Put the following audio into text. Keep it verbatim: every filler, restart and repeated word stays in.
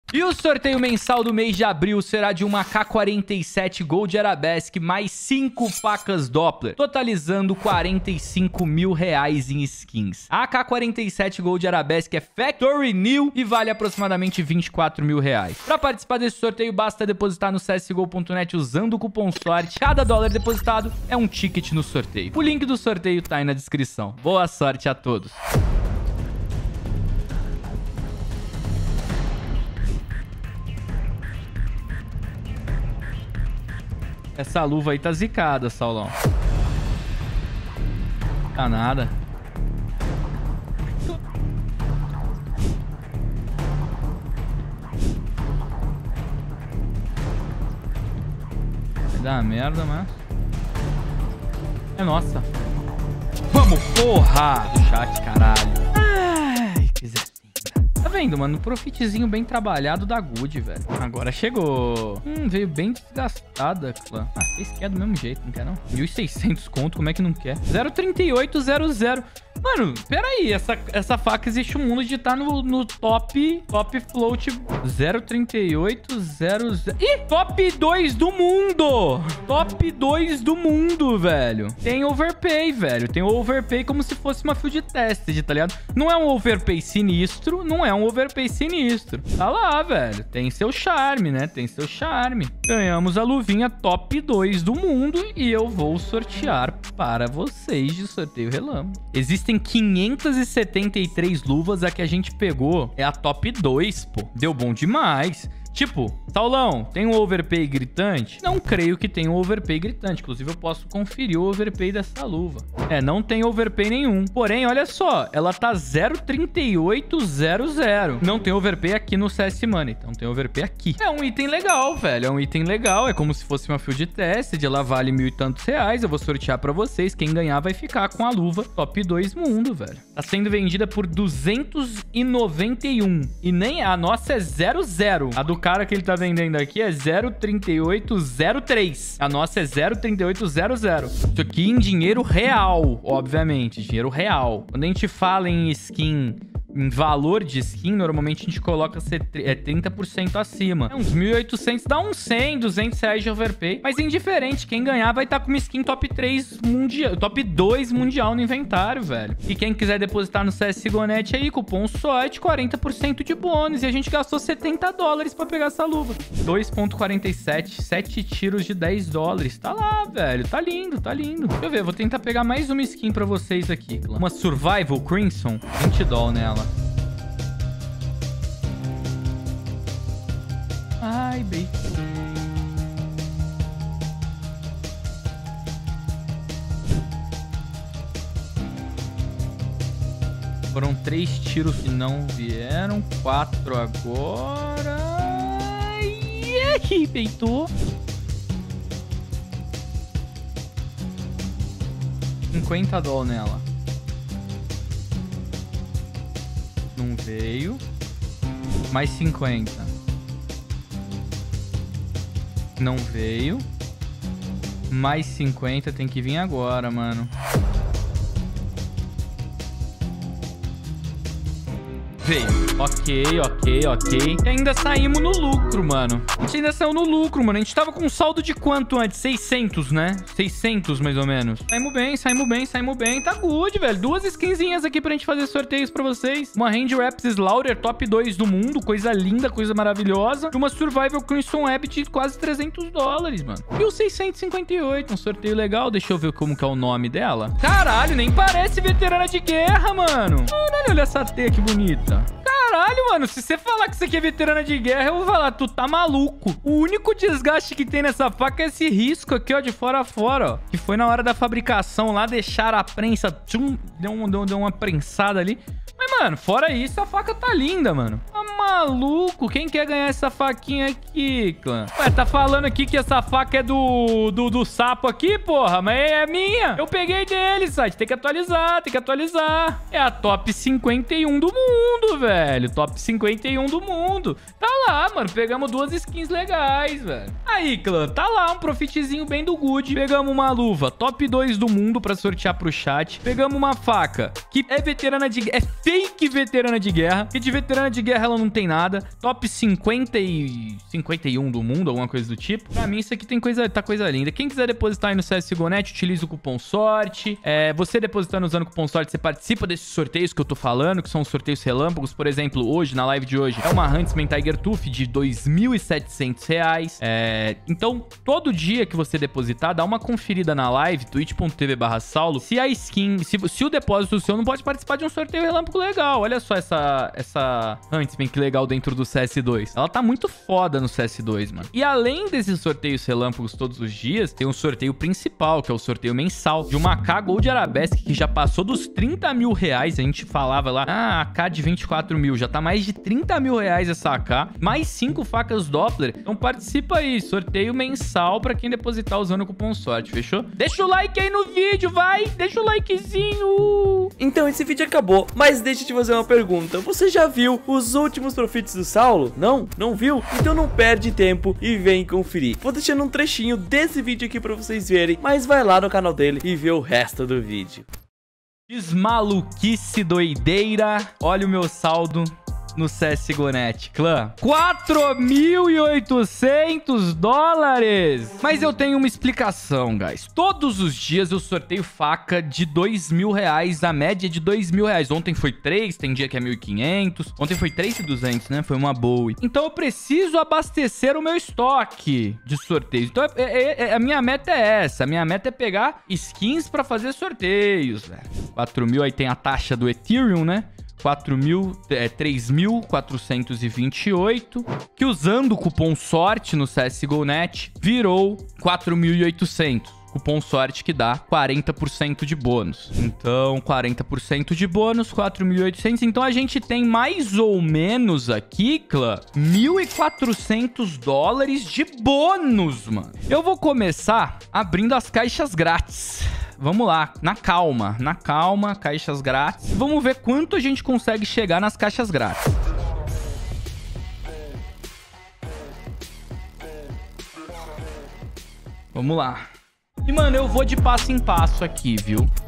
E o sorteio mensal do mês de abril será de uma A K quarenta e sete Gold Arabesque mais cinco facas Doppler, totalizando quarenta e cinco mil reais em skins. A A K quarenta e sete Gold Arabesque é Factory New e vale aproximadamente vinte e quatro mil reais. Para participar desse sorteio, basta depositar no C S G O ponto net usando o cupom SORTE. Cada dólar depositado é um ticket no sorteio. O link do sorteio tá aí na descrição. Boa sorte a todos! Essa luva aí tá zicada, Saulão. Tá nada. Vai dar uma merda, mas... é nossa. Vamos, porra! Chat, caralho. Ai, que zé. Tá vendo, mano? Um profitzinho bem trabalhado da Good, velho. Agora chegou. Hum, veio bem desgastada, clã. Ah, vocês querem do mesmo jeito, não quer não? mil e seiscentos conto, como é que não quer? zero trinta e oito zero zero. Mano, peraí, essa, essa faca existe um mundo de estar tá no, no top, top float zero trinta e oito zero zero. Ih, top dois do mundo! Top dois do mundo, velho. Tem overpay, velho. Tem overpay como se fosse uma field tested, tá ligado? Não é um overpay sinistro, não é um overpay sinistro. Tá lá, velho. Tem seu charme, né? Tem seu charme. Ganhamos a luvinha top dois do mundo e eu vou sortear para vocês de sorteio relâmpago. Existem quinhentas e setenta e três luvas, a que a gente pegou é a top dois, pô. Deu bom demais. Tipo, Saulão, tem um overpay gritante? Não creio que tenha um overpay gritante. Inclusive, eu posso conferir o overpay dessa luva. É, não tem overpay nenhum. Porém, olha só, ela tá zero trinta e oito zero zero. Não tem overpay aqui no C S Money. Então tem overpay aqui. É um item legal, velho. É um item legal. É como se fosse uma field tested. Ela vale mil e tantos reais. Eu vou sortear pra vocês. Quem ganhar vai ficar com a luva top dois mundo, velho. Tá sendo vendida por duzentos e noventa e um. E nem a nossa é zero zero. A do cara que ele tá vendendo aqui é zero trinta e oito zero três. A nossa é zero trinta e oito zero zero. Isso aqui em dinheiro real, obviamente. Dinheiro real. Quando a gente fala em skin... em valor de skin, normalmente a gente coloca é trinta por cento acima. É uns mil e oitocentos, dá uns cem, duzentos reais de overpay. Mas indiferente, quem ganhar vai estar com uma skin top três mundial, top dois mundial no inventário, velho. E quem quiser depositar no C S G O ponto net aí, cupom SORTE, quarenta por cento de bônus. E a gente gastou setenta dólares pra pegar essa luva. dois ponto quarenta e sete, sete tiros de dez dólares. Tá lá, velho. Tá lindo, tá lindo. Deixa eu ver, vou tentar pegar mais uma skin pra vocês aqui. Uma Survival Crimson, vinte dólares nela. Ai, bem. Foram três tiros que não vieram. Quatro agora. E aí, peitou. cinquenta dólares nela. Não veio. Mais cinquenta. Não veio. Mais cinquenta. Tem que vir agora, mano. Veio. Ok, ok, ok. E ainda saímos no lucro, mano. A gente ainda saiu no lucro, mano. A gente tava com um saldo de quanto antes? seiscentos, né? seiscentos, mais ou menos. Saímos bem, saímos bem, saímos bem. Tá good, velho. Duas skinzinhas aqui pra gente fazer sorteios pra vocês. Uma Hand Wraps Slaughter, top dois do mundo. Coisa linda, coisa maravilhosa. E uma Survival Crimson Web de quase trezentos dólares, mano. E o seiscentos e cinquenta e oito. Um sorteio legal. Deixa eu ver como que é o nome dela. Caralho, nem parece veterana de guerra, mano. Caralho, olha essa teia que bonita. Caralho, mano, se você falar que isso aqui é veterana de guerra, eu vou falar, tu tá maluco. O único desgaste que tem nessa faca é esse risco aqui, ó, de fora a fora, ó. Que foi na hora da fabricação lá, deixaram a prensa, tchum, deu, um, deu, deu uma prensada ali. Mas, mano, fora isso, a faca tá linda, mano. Tá maluco? Quem quer ganhar essa faquinha aqui, clã? Ué, tá falando aqui que essa faca é do, do, do sapo aqui, porra, mas é minha. Eu peguei dele, site. Tem que atualizar, tem que atualizar. É a top cinquenta e um do mundo, velho. Top cinquenta e um do mundo. Tá lá, mano. Pegamos duas skins legais, velho. Aí, clã, tá lá um profitzinho bem do good. Pegamos uma luva top dois do mundo pra sortear pro chat. Pegamos uma faca que é veterana de... é fake veterana de guerra. Que de veterana de guerra ela não tem nada. Top cinquenta e... cinquenta e um do mundo, alguma coisa do tipo. Pra mim, isso aqui tem coisa, tá coisa linda. Quem quiser depositar aí no C S G O ponto net, utiliza o cupom sorte. É, você depositando usando o cupom sorte, você participa desses sorteios que eu tô falando, que são os sorteios relâmpagos. Por exemplo, hoje, na live de hoje, é uma Huntsman Tiger Tooth de dois mil e setecentos reais. É, então, todo dia que você depositar, dá uma conferida na live, twitch ponto tv barra saulo, se a skin, se, se o depósito seu não pode participar de um sorteio relâmpago legal. Olha só essa, essa Huntsman, que legal dentro do C S dois. Ela tá muito foda no C S dois, mano. E além desses sorteios relâmpagos todos os dias, tem um sorteio principal, que é o sorteio mensal, de uma A K Gold Arabesque, que já passou dos trinta mil reais. A gente falava lá, ah, A K de vinte e quatro mil, já tá mais de trinta mil reais essa A K, mais cinco facas Doppler. Então participa aí, sorteio mensal pra quem depositar usando o cupom sorte, fechou? Deixa o like aí no vídeo, vai! Deixa o likezinho! Então esse vídeo acabou, mas deixa eu te fazer uma pergunta. Você já viu os últimos profits do Saulo? Não? Não viu? Então não perde tempo e vem conferir. Vou deixando um trechinho desse vídeo aqui pra vocês verem, mas vai lá no canal dele e vê o resto do vídeo. Desmaluquice doideira. Olha o meu saldo no C S G O ponto net, clã. quatro mil e oitocentos dólares. Mas eu tenho uma explicação, guys. Todos os dias eu sorteio faca de dois mil reais, a média de dois mil reais. Ontem foi três, tem dia que é mil e quinhentos. Ontem foi três mil e duzentos, né? Foi uma boa. Então eu preciso abastecer o meu estoque de sorteios. Então é, é, é, a minha meta é essa. A minha meta é pegar skins pra fazer sorteios, velho. quatro mil, aí tem a taxa do Ethereum, né? quatro mil, é, três mil quatrocentos e vinte e oito, que usando o cupom sorte no C S G O ponto net virou quatro mil e oitocentos. Cupom sorte que dá quarenta por cento de bônus. Então, quarenta por cento de bônus, quatro mil e oitocentos. Então, a gente tem mais ou menos aqui, clã, mil e quatrocentos dólares de bônus, mano. Eu vou começar abrindo as caixas grátis. Vamos lá, na calma, na calma, caixas grátis. Vamos ver quanto a gente consegue chegar nas caixas grátis. Vamos lá. E, mano, eu vou de passo em passo aqui, viu?